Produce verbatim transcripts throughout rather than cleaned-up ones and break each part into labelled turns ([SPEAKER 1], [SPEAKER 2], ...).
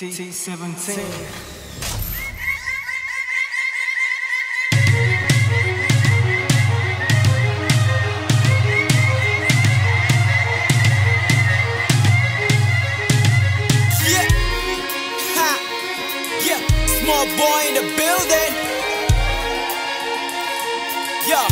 [SPEAKER 1] T seventeen.
[SPEAKER 2] Small boy in the building. Yeah,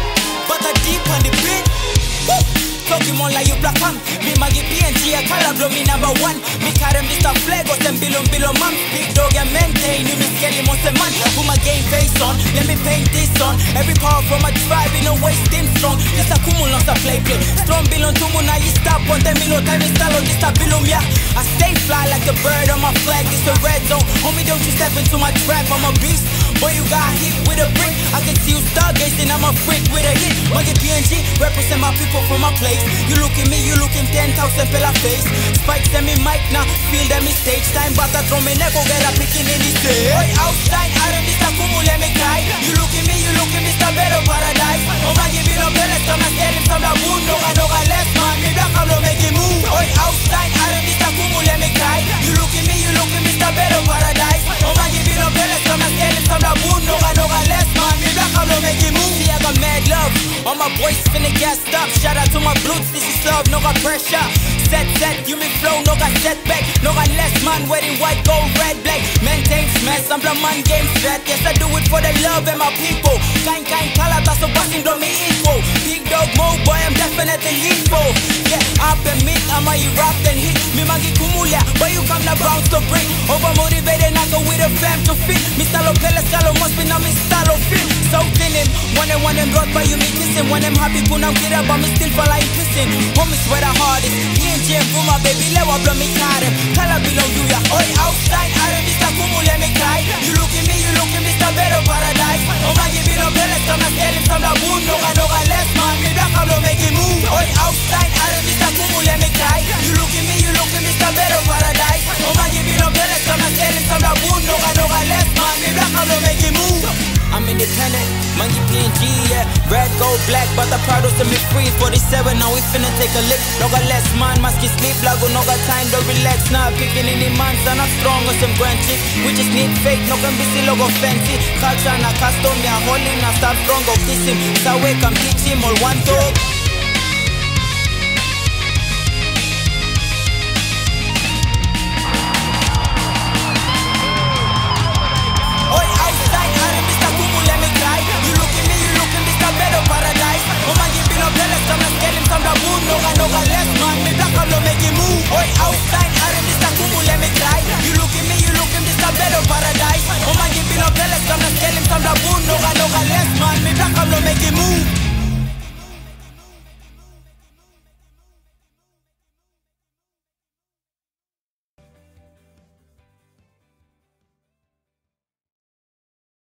[SPEAKER 2] but the deep on the beat. Woo! Pokemon like you black man. Me magi P N G a color blow me number one. Me carry Mister Flagos and below below man. Big dog and maintain. You me skelly monster man. Put my game face on. Let me paint this on. Every power from my tribe in a way steam strong. This a kumul not a play play. Strong below tumu na you stop on them below time install on this a below me. I stay fly like a bird on my flag. This a red zone. Homie, don't you step into my trap. I'm a beast. Boy, you got hit with a brick. I can see you stargazing. I'm a freak with a hit. Muggy P N G represent my people from my place. You look at me, you look in ten thousand pela face. Spikes them in mic now, feel them in stage time. But I throw me never get a picking in the stage. Boy, outside, I don't Mister Kumul, let me cry. You look at me, you look at Mister Better Paradise. Oh my, give it up, let's come and tell him from the moon. No, I know I left man, me black, I'm gonna make it move. Boy, outside, I don't Mister Kumul, let me cry. You look at me, you look at Mister Better Paradise. Oh my, give it up, let's come and tell him from the moon. No, I know I left man, me black, I'm gonna make it move. See, I got mad love, all my boys finna get up. Shout out to my bloods, this is love, no got pressure. Set, set, you me flow, no got setback. No got less man, wearing white, gold, red, black. Maintain mess, I'm the man game threat. Yes, I do it for the love and my people. Kind, kind, kalata, so passing don't me equal. Big dog mode, boy, I'm definitely lethal. Yeah, up and meet, I'm a rap and hit. Me magi kumula, boy, you come to bounce to bring. Over motivated, I go with a fam to fit. Mister Lopez, Scalo must be now, Mister Lopez. So thin him, one and one and brought by you, me kissing. When I'm happy, put now get up, but me still fall like pissing. Homies where the hardest. P N G for my baby, let what blow me card. Color below you, yeah. Oi, outside, I don't Mister Kumul, let me cry. You look at me, you look at Mister Better Paradise. Oh my, give it up, let's come and tell him from the moon. No, I know I left man, me black, I'm gonna make it move. Oi, outside, I don't Mister Kumul, let me cry. You look at me, you look at Mister Better Paradise. Oh my, give it up, let's come and tell him from the moon. No, I know I left man, me black, I'm gonna make it move. I'm independent, monkey P N G, yeah. Red, gold, black, but the proud to me free. forty-seven, now we finna take a lick. No got less man, mask sleep, lago, no got time to relax. Now picking in the man, so not strong as some grand chick. We just need faith, no can be still logo fancy. Culture na custom, yeah, holy, na start strong, go kiss him. So we come teach him all one talk. Paradise. Oh man, give me no belly, come and tell him from the moon. No, I know I left man, me black, I'm gonna make it move. Oi, outside.